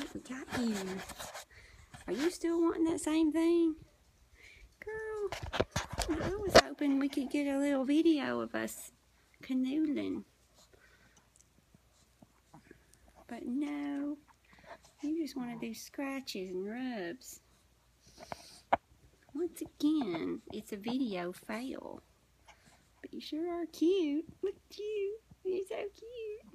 We got you. Are you still wanting that same thing? Girl, I was hoping we could get a little video of us canoodling. But no, you just want to do scratches and rubs. Once again, it's a video fail. But you sure are cute. Look at you. You're so cute.